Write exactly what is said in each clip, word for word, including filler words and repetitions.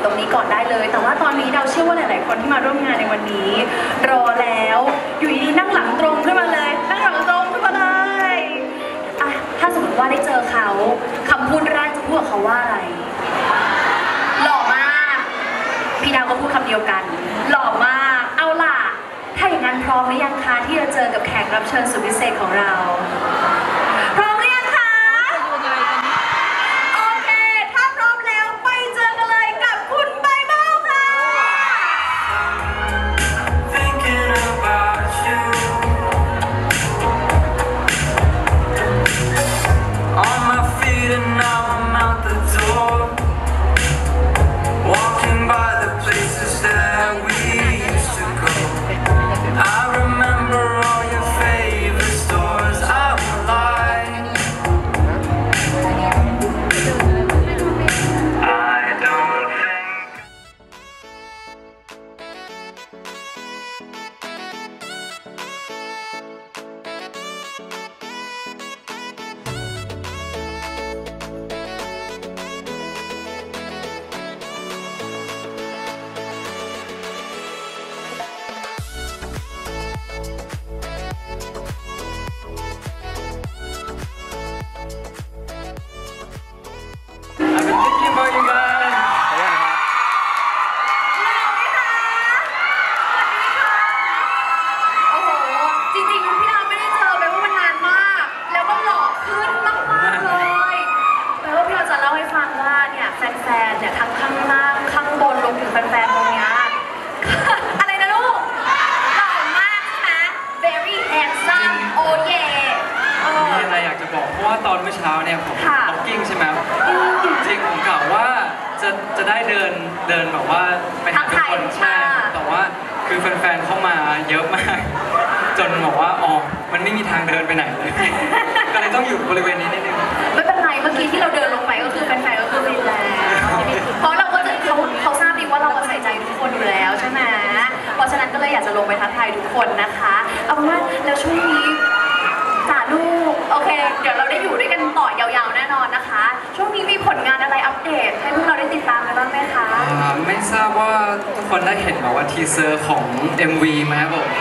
ตรงนี้ก่อนได้เลยแต่ว่าตอนนี้เราเชื่อว่าหลายๆคนที่มาร่วมงานในวันนี้รอแล้วอยู่ดีๆนั่งหลังตรงขึ้นมาเลยนั่งหลังตรงขึ้นมาเลยอ่ะถ้าสมมติว่าได้เจอเขาคำพูดแรกจะพูดกับเขาว่าอะไรหล่อมากพี่ดาวก็พูดคำเดียวกันหล่อมากเอาล่ะถ้าอย่างนั้นพร้อมหรือยังคะที่จะเจอกับแขกรับเชิญสุดพิเศษของเราพร้อมหรือยังคะโอเคถ้าพร้อมแล้วไปเจอกันเลยกับคุณไบเบิลค่ะ Thinking about you on my feet and now I'm out the door walking by the places that we used to go I remember all your favorite stores I won't lie I don't think I've been thinking about you guys โอ้โหจริงๆพี่ดาวไม่ได้เจอแปลว่ามันนานมากแล้วก็หล่อขึ้นมากๆเลยแปลว่าพี่ดาวจะเล่าให้ฟังว่าเนี่ยแฟนๆเนี่ยทั้งข้างล่างข้างบนรวมถึงแฟนๆตรงเนี้ยอะไรนะลูกหล่อมากใช่ไหม very handsome โอ้เย่เออมีอะไรอยากจะบอกเพราะว่าตอนเมื่อเช้าเนี่ยผมค่ะล็อกกิ้งใช่ไหมจริงผมกล่าวว่าจะจะได้เดินเดินแบบว่าไปหาทุกคนใช่แต่ว่าคือแฟนๆเข้ามาเยอะมาก จนบอกว่าอ๋อมันไม่มีทางเดินไปไหนเลย ก็เลยต้องอยู่บริเวณนี้นิดนึงไม่เป็นไรเมื่อกี้ที่เราเดินลงไปก็คือแฟนๆก็คือวินแล้วเพราะเราก็จะเขาเขาทราบดีว่าเราใส่ใจทุกคนอยู่แล้วใช่ไหมเพราะฉะนั้นก็เลยอยากจะลงไปทักทายทุกคนนะคะเอาเป็นว่าแล้วช่วงนี้จ่าลูกโอเคเดี๋ยวเราได้อยู่ด้วยกันต่อยาวๆแน่นอนนะคะ ช่วงนี้มีผลงานอะไรอัปเดตให้พวกเราได้ติดตามกันบ้างไหมคะอ่าไม่ทราบว่าทุกคนได้เห็นแบบว่าทีเซอร์ของ เอ็ม วี ไหมครับผม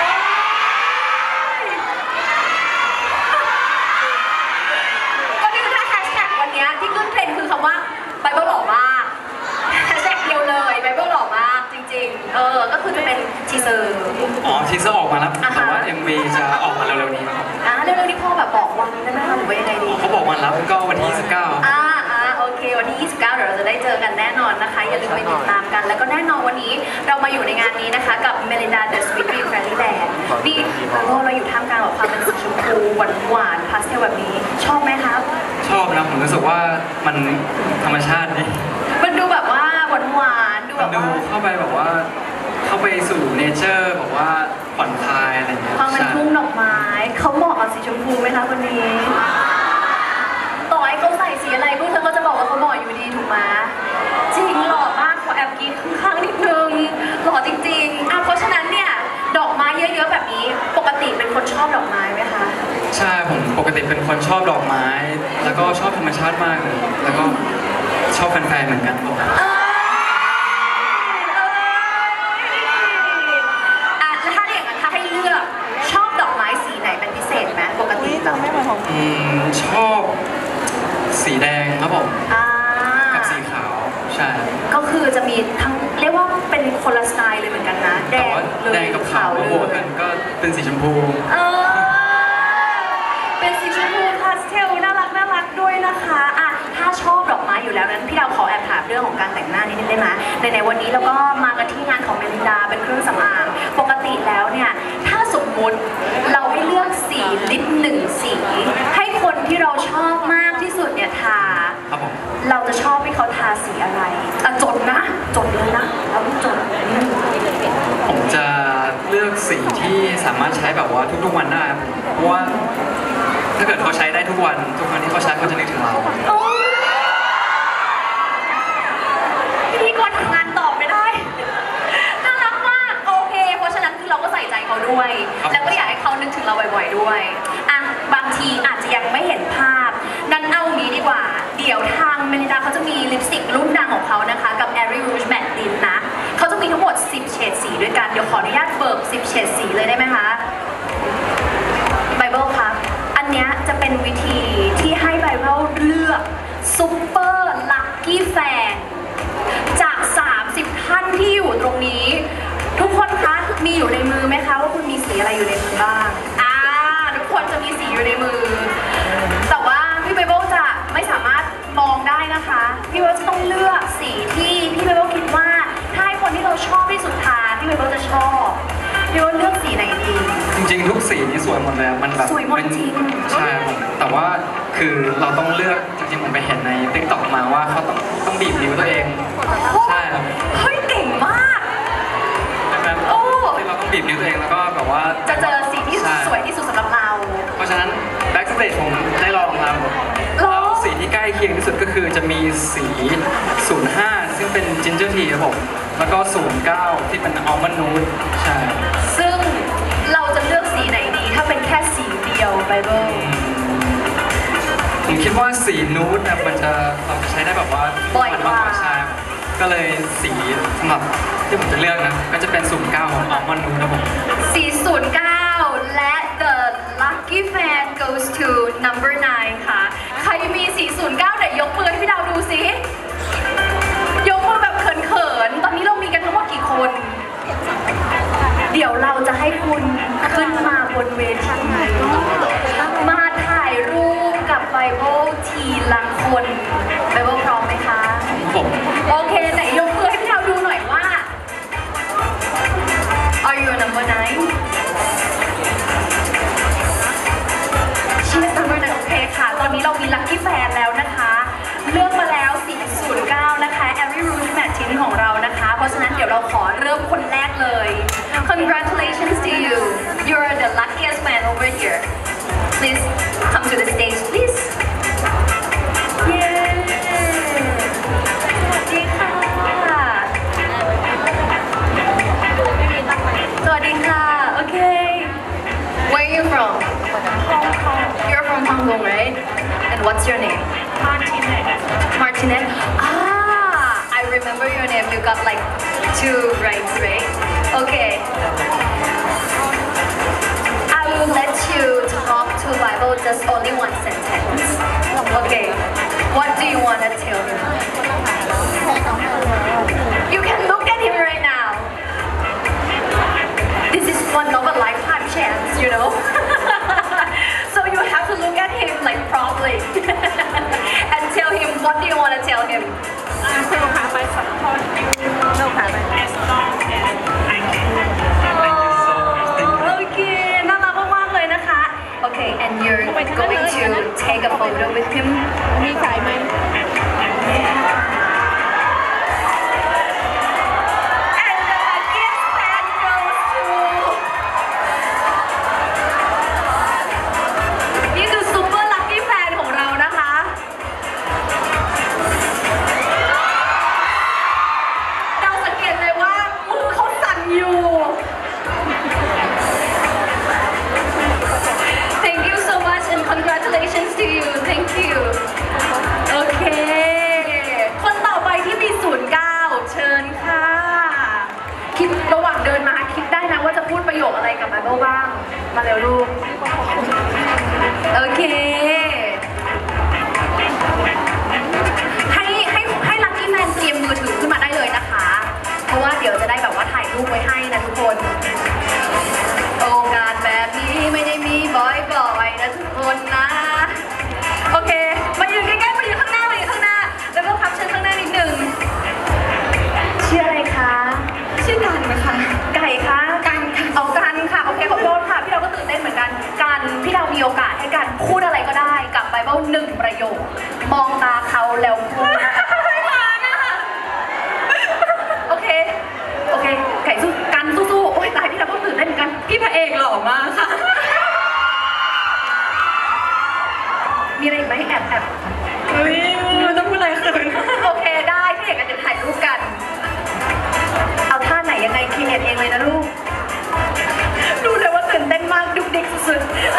ก็คือถ้าแฮชแท็กวันนี้ที่ขึ้นเทรนด์คือคำว่าไบเบิลหล่อมากแฮชแท็กเดียวเลยไบเบิลหล่อมากจริงๆเออก็คือจะเป็นทีเซอร์อ๋อทีเซอร์ออกมาแล้วอ่าฮะแต่ว่า เอ็ม วี จะออกมาเร็วๆนี้ครับอ่าเรื่องนี้พ่อแบบบอกวันได้ไหมคะหรือว่ายังไงดีเขาบอกวันแล้วก็วันที่ยี่สิบเก้าอ่าอ่าโอเควันที่ยี่สิบเก้าเดี๋ยวเราจะได้เจอกันแน่นอนนะคะอย่าลืมไปติดตามกัน แล้วก็แน่นอนวันนี้เรามาอยู่ในงานนี้นะคะกับ Melinda The Sweet Dream Fairyland นี่เราเราอยู่ท่ามกลางแบบความเป็นสีชมพูหวานหวานพาสเทลแบบนี้ชอบไหมครับชอบนะผมรู้สึกว่ามันธรรมชาตินี่มันดูแบบว่าหวานหวานดูแบมันบดูว่าเข้าไปแบบว่าเข้าไปสู่เนเจอร์แบบว่าผ่อนคลายอะไรอย่างเงี้ยความเป็นทุ่งดอกไม้เขาเหมาะกับสีชมพูไหมคะวันนี้ต่อให้เขาใส่สีอะไรพวกเธอก็จะบอกว่าเขาเหมาะอยู่ดีถูกไหมจริงหล่อมากขอแอบกินข้างๆนิดนึงหล่อจริงๆอ่ะเพราะฉะนั้นเนี่ยดอกไม้เยอะๆแบบนี้ปกติเป็นคนชอบดอกไม้ไหมคะใช่ผมปกติเป็นคนชอบดอกไม้ แล้วก็ชอบธรรมชาติมากเลยแล้วก็ชอบแฟนๆเหมือนกันผมเอ้ยเอ้ยอ่ะแล้วถ้าอย่างนั้นถ้าให้เลือกชอบดอกไม้สีไหนเป็นพิเศษไหมปกติแบบอืมชอบสีแดงครับผมอ่ากับสีขาวใช่ก็คือจะมีทั้งเรียกว่าเป็นคนละสไตล์เลยเหมือนกันนะแดแต่งว่าเลยแดงกับขาวเลมาย บวกกันก็เป็นสีชมพูเออเป็นสีชมพูพาสเทลน่ารักน่ารักด้วยนะคะอ่ะถ้าชอบดอกไม้อยู่แล้วนั้นพี่ดาวขอแอบถามเรื่องของการแต่งหน้านิดนึงได้ไหมในในวันนี้เราก็มากันที่งานของเมลินดาเป็นเครื่องสำอางปกติแล้วเนี่ยถ้าสมมุติเราให้เลือกสีลิปหนึ่งสีให้คนที่เราชอบมากที่สุดเนี่ยทาครับผมเราจะชอบให้เขาทาสีอะไรอ่ะจดนะจดเลยนะแล้วจดอืมผมจะเลือกสีที่สามารถใช้แบบว่าทุกๆวันได้ครับเพราะว่าถ้าเกิดเขาใช้ได้ทุกวันทุกวันที่เขาใช้เขาจะนึกถึงเราโอ้ยพิธีกรทำงานตอบไม่ได้น่ารักมากโอเค เพราะฉะนั้นคือเราก็ใส่ใจเขาด้วย แล้วก็อยากให้เขานึกถึงเราบ่อยๆด้วยอ่ะบางทีอาจจะยังไม่เห็นภาพนั้นเอางี้ดีกว่า เดี๋ยวทางเมลิดาเขาจะมีลิปสติกรุ่นดังของเขานะคะกับ Airy Rouge เดี๋ยวขออนุญาตเบิกสิบเฉดสีเลยได้ไหมคะไบเบิลครับอันเนี้ยจะเป็นวิธีที่ให้ไบเบิลเลือกซุปเปอร์ลัคกี้แฟนจากสามสิบท่านที่อยู่ตรงนี้ทุกคนคะมีอยู่ในมือไหมคะว่าคุณมีสีอะไรอยู่ในมือบ้างอ่าทุกคนจะมีสีอยู่ในมือแต่ว่าพี่ไบเบิลจะไม่สามารถมองได้นะคะพี่ไบเบิลจะต้องเลือกสีที่พี่ไบเบิลคิดว่าถ้าให้คนที่เราชอบที่สุดทานพี่ไบเบิลจะชอบพี่ไบเบิลเลือกสีไหนดีจริงๆทุกสีนี่สวยหมดเลยมันแบบสวยหมดจริงใช่แต่ว่าคือเราต้องเลือกจริงๆผมไปเห็นใน ติ๊กต็อก มาว่าเขาต้องต้องบีบนิ้วตัวเองใช่ครับเฮ้ยเก่งมากโอ้เราต้องบีบนิ้วตัวเองแล้วก็แบบว่าจะเจอสีที่สวยที่สุดสำหรับเราเพราะฉะนั้นแบ็กสเตจผมได้ลองแล้วแล้วสีที่ใกล้เคียงที่สุดก็คือจะมีสีศูนย์ห้าซึ่งเป็นจินเจอร์ทีครับผมแล้วก็ศูนย์เก้าที่เป็นอัลมอนด์นูดใช่ซึ่งเราจะเลือกสีไหนดีถ้าเป็นแค่สีเดียวไบเบิลผมคิดว่าสีนูดนะมันจะเราจะใช้ได้แบบว่าบ่อยกว่าใช่ก็เลยสีสำหรับที่ผมจะเลือกนะก็จะเป็นศูนย์เก้าของอัลมอนด์นูดครับผมสีศูนย์เก้าและ the lucky fan goes to number nine ค่ะใครมีสีศูนย์เก้าเดี๋ยวยกมือให้พี่ดาวดูสิยกมือแบบเขินๆตอนนี้เรามีกันทั้งหมดกี่คนเดี๋ยวเราจะให้คุณขึ้นมาบนเวทีมาถ่ายรูปกับไบเบิลทีละคนไบเบิลพร้อมไหมคะผมโอเคไหนยกมือให้พี่ดาวดูหน่อยว่า Are you number nine? She's number nine โอเคค่ะตอนนี้เรามีลัคกี้แฟนแล้วนะคะเลือกมาแล้วสีศูนย์เก้านะคะ Every Rouge Matching ของเรานะคะเพราะฉะนั้นเดี๋ยวเราขอเริ่มคนแรกเลย Congratulations to you. You're the luckiest man over here. Please come to the stage, please. Yeah. สวัสดีค่ะสวัสดีค่ะ Okay. Where are you from? Hong Kong. You're from Hong Kong, right? And what's your name? Martinez. Martinez. Ah, I remember your name. You got like two right, right? Okay. I will let you talk to Bible just only one sentence. Okay. What do you want to tell him? You can look at him right now. This is one of a lifetime chance, you know? So you have to look at him like properly and tell him what do you want to tell him? I will have my support you no problem as long as I can. Oh, okay. น่ารักมากๆเลยนะคะ Okay, and you're going to take a photo with him? มีสายไหม And the luckiest fan goes to นี่คือซุปเปอร์ลัคกี้แฟนของเรานะคะเราสังเกตเลยว่ามือเขาสั่นอยู่ Thank you so much and congratulations to you. Thank you. โอเคคนต่อไปที่มีศูนย์เก้าเชิญค่ะคิดระหว่างเดินมาคิดได้นะว่าจะพูดประโยคอะไรกับไบเบิลบ้างมาเร็วลูกโอเคให้ให้ให้ลัคกี้แมนเตรียมมือถือขึ้นมาได้เลยนะคะเพราะว่าเดี๋ยวจะได้แบบว่าถ่ายรูปไว้ให้นะทุกคนโอกาสแบบนี้ไม่ได้มีบ่อยๆนะทุกคนนะโอเคมายืนใกล้ๆมายืนข้างหน้ามายืนข้างหน้าแล้วก็พับเชิญข้างหน้านิดนึงชื่ออะไรคะชื่อกันนะคะไก่คะกันค่ะเอากันค่ะโอเคขอโทษค่ะพี่เราก็ตื่นเต้นเหมือนกันกันพี่เรามีโอกาสให้กันพูดอะไรก็ได้กับไบเบิลหนึ่งประโยคมองตาเขาแล้วพูดโอเคโอเคไก่สู้กันสู้ๆโอ้ยตายพี่เราก็ตื่นเต้นเหมือนกันพี่พระเอกหล่อมากค่ะมีอะไรอีกไหมแอบแอบเฮ้ยมันต้องพูดอะไรคืนโอเคได้ถ้าอย่างนั้นเดี๋ยวถ่ายรูปกันเอาท่าไหนยังไงคิดเองเลยนะลูกดูเลยว่าตื่นเต้นมากดุกดิกสุด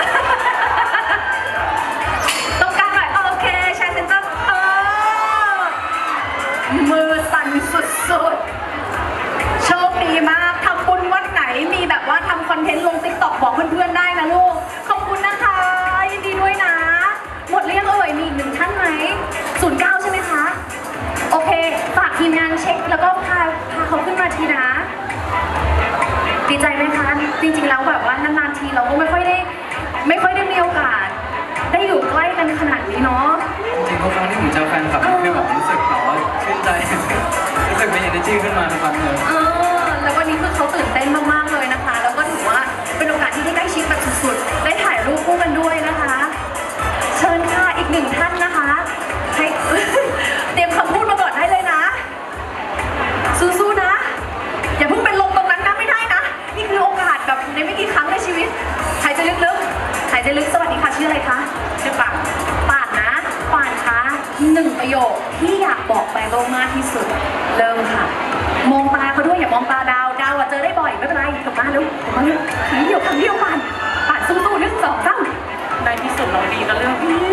ๆต้องการหน่อยโอเคใช้เซนเตอร์เออมือสั่นสุดๆโชคดีมากทำบุญวัดมีแบบว่าทำคอนเทนต์ลงติ๊กต็อกบอกเพื่อนๆได้นะลูกขอบคุณนะคะยินดีด้วยนะหมดเรียงเอ่ยมีอีกหนึ่งท่านไหมศูนย์เก้าใช่ไหมคะโอเคฝากทีมงานเช็คแล้วก็พาพาเขาขึ้นมาทีนะดีใจไหมคะจริงๆแล้วแบบว่านานๆทีเราก็ไม่ค่อยได้ไม่ค่อยได้มีโอกาสได้อยู่ใกล้กันขนาดนี้เนาะจริงๆทุกครั้งที่ผมเจอแฟนคลับคือแบบรู้สึกแบบว่าชื่นใจรู้สึกมี energy ขึ้นมาทุกครั้งเลยเออแล้ววันนี้คือเขาตื่นเต้นมากๆเลยนะคะแล้วก็ถือว่าเป็นโอกาสที่ได้ใกล้ชิดแบบสุดๆได้ถ่ายรูปคู่กันด้วยนะคะเชิญค่ะอีกหนึ่งท่านนะคะให้เตรียมคำพูดมาก่อนได้เลยนะสู้ๆนะอย่าเพิ่งเป็นลมตรงนั้นนะไม่ได้นะนี่คือโอกาสแบบในไม่กี่ครั้งในชีวิตหายใจลึกๆหายใจลึกสวัสดีค่ะชื่ออะไรคะชื่อป่านป่านนะป่านคะหนึ่งประโยคที่อยากบอกไปโลมากที่สุดเริ่มค่ะมองตาเขาด้วยอย่ามองตาดาวดาวอะเจอได้บ่อยไม่เป็นไรถูกมาลูกถูกมาลูกทีเดียวคำเดียวป่านป่านสู้ๆหนึ่งสองสามในที่สุดเราดีกันเรื่องนี้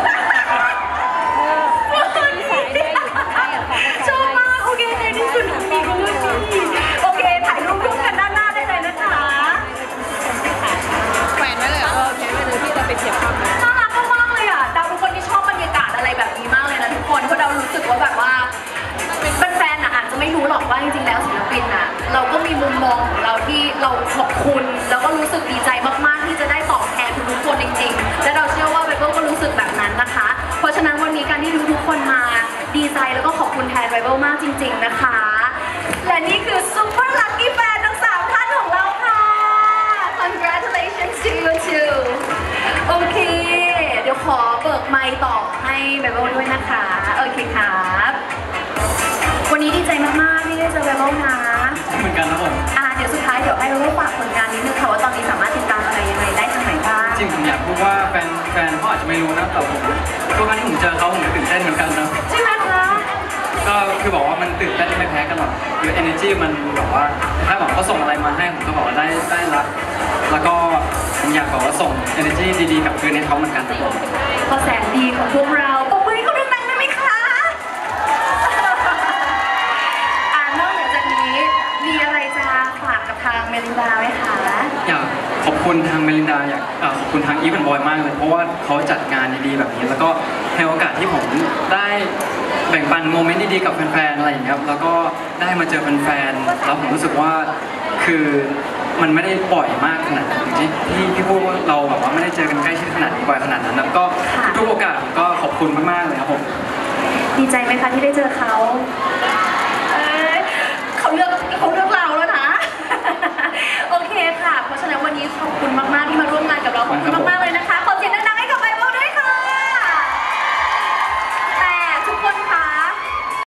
ชอบมากโอเคในที่สุดมีกันด้วยนี่โอเคถ่ายรูปร่วมกันด้านหน้าได้เลยนะคะแขวนไว้เลยเหรอโอเคไว้เลยที่เราไปเทียบภาพเลยน่ารักมากๆเลยอ่ะดาวเป็นคนที่ชอบบรรยากาศอะไรแบบนี้มากเลยนะทุกคนเพราะดาวรู้สึกว่าแบบว่าแฟนๆอ่ะอาจจะไม่รู้หรอกว่าจริงๆแล้วศิลปินอ่ะเราก็มีมุมมองของเราที่เราขอบคุณแล้วก็รู้สึกดีใจมากๆที่จะได้ตอบแทนทุกคนจริงๆและเราเชื่อว่าไบเบิลก็รู้สึกแบบนั้นนะคะเพราะฉะนั้นวันนี้การที่ทุกคนมาดีใจแล้วก็ขอบคุณแทนไบเบิลมากจริงๆนะคะและนี่คือซุปเปอร์ลัคกี้แฟนทั้งสามท่านของเราค่ะ congratulations to you too โอเคเดี๋ยวขอเบิกไมค์ต่อให้ไบเบิลด้วยนะคะโอเคครับวันนี้ดีใจมากๆที่ได้เจอไบเบิลนะเหมือนกันนะผมอ่าเดี๋ยวสุดท้ายเดี๋ยวให้ไบเบิลฝากผลงานนิดนึงค่ะว่าตอนนี้สามารถติดตามอะไรยังไงได้ทางไหนบ้างจริงผมอยากพูดว่าแฟนแฟนเขาอาจจะไม่รู้นะแต่ผมทุกครั้งที่ผมเจอเขาผมตื่นเต้นเหมือนกันนะใช่ไหมคะก็คือบอกว่ามันตื่นเต้นไม่แพ้กันหรอกคือ energy มันแบบว่าถ้าบอกเขาส่งอะไรมาให้ผมก็บอกว่าได้ได้รับแล้วก็ผมอยากบอกว่าส่ง energy ดีๆกับคืนให้เขาเหมือนกันครับก็แสนดีของพวกเราปรบมือให้เขาดังๆได้ไหมคะอ่านอกจากนี้มีอะไรจะฝากกับทางเมลินดาไหมคะอยากขอบคุณทางเมลินดาอยากขอบคุณทางอีฟแอนด์บอยมากเลยเพราะว่าเขาจัดงานดีๆแบบนี้แล้วก็ให้โอกาสที่ผมได้แบ่งปันโมเมนต์ดีๆกับแฟนๆอะไรอย่างเงี้ยครับแล้วก็ได้มาเจอแฟนๆแล้วผมรู้สึกว่าคือมันไม่ได้บ่อยมากขนาดนั้นที่ที่พี่พูดว่าเราแบบว่าไม่ได้เจอกันใกล้ชิดขนาดนี้บ่อยขนาดนั้นแล้วก็ทุกโอกาสผมก็ขอบคุณมากๆเลยครับผมดีใจไหมคะที่ได้เจอเขาเขาเลือกเขาเลือกเราแล้วนะโอเคค่ะเพราะฉะนั้นวันนี้ขอบคุณม